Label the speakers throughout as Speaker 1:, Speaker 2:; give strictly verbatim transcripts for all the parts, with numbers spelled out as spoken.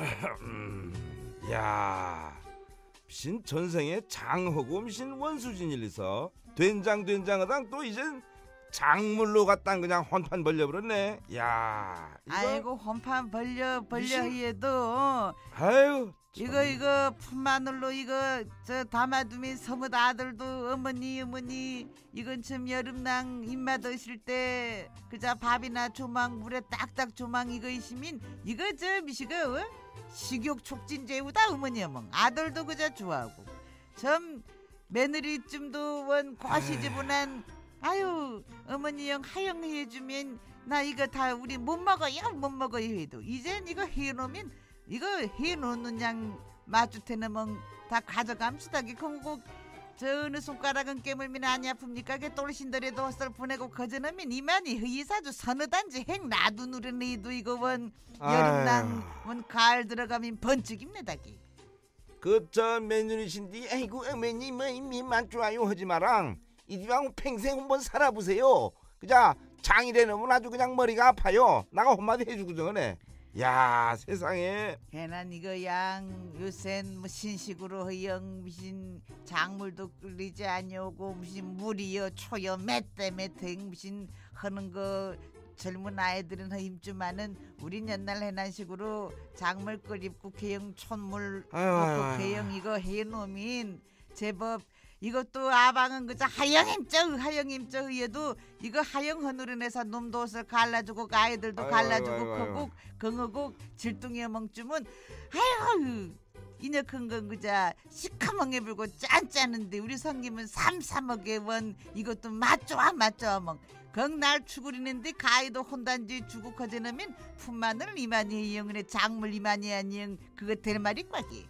Speaker 1: 야, 신 전생에 장하고 미신 원수진일리서 된장 된장하당 또 이젠 장물로 갖다 그냥 헌판 벌려버렸네. 야, 이거
Speaker 2: 아이고 헌판 벌려 벌려
Speaker 1: 미신...
Speaker 2: 해도
Speaker 1: 아유 참...
Speaker 2: 이거 이거 풋마늘로 이거 저 담아두면 서뭇 아들도 어머니 어머니 이건 참 여름낭 입맛 없을 때 그자 밥이나 조망 물에 딱딱 조망 이거 있으면 이거 저 미시가 어? 식욕 촉진제우다 어머니 어멍 아들도 그자 좋아하고 참 며느리쯤도 원 과시지분한 아유 어머니 영 하영해주면 나 이거 다 우리 못 먹어요 못 먹어요 해도 이젠 이거 해놓으면 이거 해놓는 양 마주테는 멍다 가져감수다기 그거 저 어느 손가락은 깨물면 아니 아픕니까 게 똘신들에도 헛설 보내고 거저놓으면 이만이 의사주 서너 단지 핵 놔두누른 이도 이거 원 여름난 원 가을 들어가면 번쩍입니다기
Speaker 1: 그저 며느리신디 아이고 어머니 뭐 입만 좋아요 하지 마랑 이 집하고 평생 한번 살아보세요. 그자 장이래 놓으면 아주 그냥 머리가 아파요. 나가 한마디 해주고 저거네. 야 세상에
Speaker 2: 걔난 이거 양 요샌 뭐 신식으로 허영 무슨 작물도 끓이지 아니오고 무슨 물이요 초요 맷대 맷대 무슨 하는 거 젊은 아이들은 힘주마는 우린 옛날 해난 식으로 작물 끓입고 개영 촌물 넣고 개영 이거 해놓으면 제법 이것도 아방은 그저 하영임쩍 하영임쩍 얘도 이거 하영 허누른에서 놈도 옷을 갈라주고 아이들도 갈라주고 크고 긍하고 질뚱이 멍쯤은 아유 이녀 큰건 그자 시커멓게 불고 짠짜는데 우리 성김은 삼삼하게 원 이것도 맛좋아 맛좋아 멍 걱날 추구리는데 가위도 혼단지 주고 커져놓으면 품마늘 이만희 영은의 작물 이만희 아니영 그거 될 말이 꽉이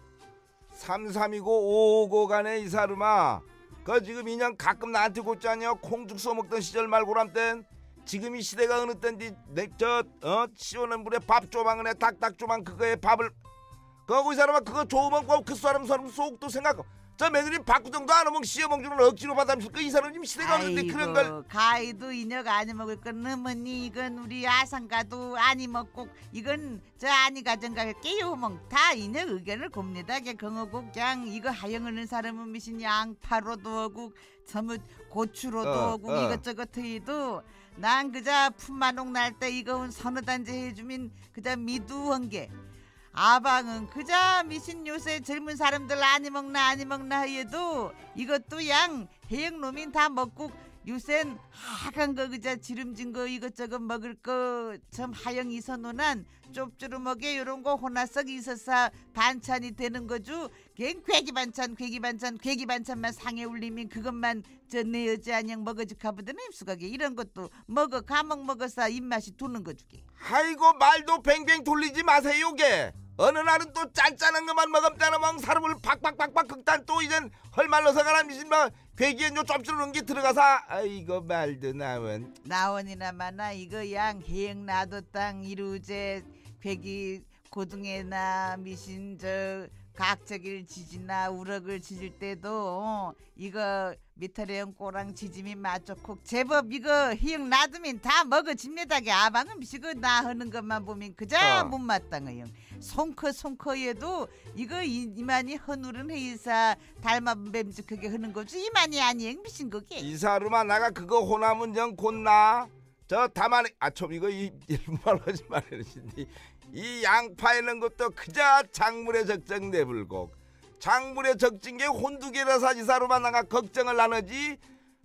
Speaker 1: 삼삼이고 오오고 간에 이사르마 그 지금 인형 가끔 나한테 곧자냐 콩죽 써먹던 시절 말고람 땐 지금 이 시대가 어느 땐지 저 어 시원한 물에 밥 조망은에 닭닭 조망 그거에 밥을 그거 이 사람아 그거 좋으면 그 사람 사람 속도 생각 저 며느리 바꾸정도 안 하면 시어먹주는 억지로 받아줄 거 이 사람 지금 시대가 어느 때 그런 걸
Speaker 2: 가위도 인여가 아니 먹을 건 어머니 이건 우리 아상가도 아니 먹고 이건 저 아니 가정가 깨요멍 다 인여 의견을 곱니다 게 긍어고 그냥 이거 하영하는 사람은 미신 양파로도 하고 서뭇 고추로도
Speaker 1: 어,
Speaker 2: 하고
Speaker 1: 어.
Speaker 2: 이것저것 해도 난 그자 품마농 날 때 이거 서너 단지 해주면 그자 미두한 게 아방은 그자 미신 요새 젊은 사람들 아니 먹나 아니 먹나 해도 이것도 양 해영놈인 다 먹고 요샌 하간 거 그자 지름진 거 이것저것 먹을 거 참 하영 있어놓은 좁주름하게 요런 거 호나석 있어서 반찬이 되는 거죠. 걘 괴기 반찬 괴기 반찬 괴기 반찬만 상에 올리면 그것만 저 내 여자 안녕 먹어지 가보더니 입수가게 이런 것도 먹어 가먹 먹어서 입맛이 도는 거 주게.
Speaker 1: 아이고 말도 뱅뱅 돌리지 마세요 게 어느 날은 또 짠짠한 것만 먹었다는 막 사람을 팍팍팍팍 극단 또 이젠 헐말러서 가라 미신 막 괴기엔 요 좁주는 게 들어가서 아이고 말도 나원
Speaker 2: 나원이나 마나 이거 양 해영 나도 땅 이루제 괴기 고등에나 미신 저 각적일 지지나 우럭을 지질 때도 어, 이거 미터리형 꼬랑 지짐이 맞좋고 제법 이거 희영 놔두면 다 먹어집니다게 아방은 미시고 나 하는 것만 보면 그자
Speaker 1: 어.
Speaker 2: 못마땅해요. 송커 송커에도 이거 이, 이만이 허누른 회의사 닮아뱀직하게 하는 거지 이만이 아니행 미신 거게.
Speaker 1: 이사루마 나가 그거 호남은 정 곧나 저 다만 아참 이거 이 일말 하지 말으신디 이 양파 있는 것도 그자 작물에 적정 내불고 작물에 적진 게 혼두개라서 이사루마 나가 걱정을 나누지.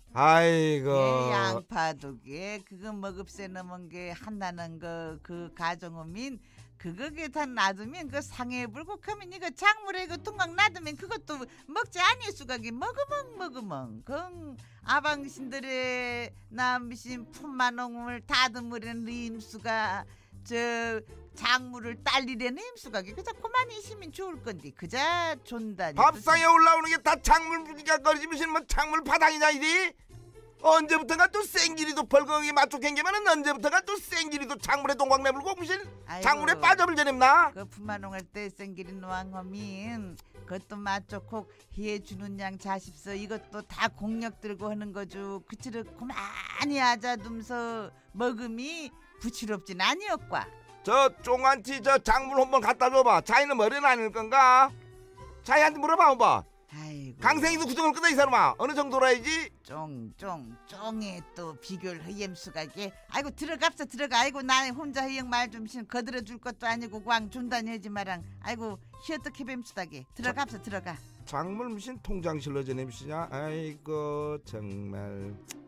Speaker 1: 아이고
Speaker 2: 예, 양파도 게 그거 먹읍새 넘은 게 한다는 거 그 가정어민 그거게 다 놔두면 그 상해 불고 그러면 이거 작물에 그 뚱강 놔두면 그것도 먹지 아니할 수가게 먹으멍 먹으멍 그 아방신들의 남신 품만홍을 다듬으려는 임수가 저 작물을 딸리려는 임수가게 그자 그만 있으면 좋을 건데 그자 존다니
Speaker 1: 밥상에 올라오는 게 다 작물 부지가거리지 무슨 뭐 작물 바닥이냐 이리 언제부턴가 또 생기리도 벌거하게 맞춰 갱기면은 언제부턴가 또 생기리도 작물에 동광 내불고 무슨 작물에 빠져불려냅나
Speaker 2: 그 품만홍할 때 생기리 노왕허민 그것도 맛좋고 해주는 양 자십서 이것도 다 공력 들고 하는 거죠. 그치를 그만히 아자둠서 먹음이 부치럽진 아니었과
Speaker 1: 저 쫑한테 저 작물 한번 갖다 줘봐. 자기는 머리는 아닐 건가? 자기한테 물어봐 한번.
Speaker 2: 아이고.
Speaker 1: 강생이도 구정을 끄다 이 사람아. 어느 정도라야지?
Speaker 2: 쫑쫑 쫑에 또 비교를 허염수가게. 아이고 들어갑서 들어가. 아이고 나 혼자 허영 말 좀 거들어 줄 것도 아니고 광 준다니 하지 마랑. 아이고 희어떻게 뱀수다게. 들어갑서 들어가.
Speaker 1: 작물 무슨 통장 실러져 내미시냐? 아이고 정말.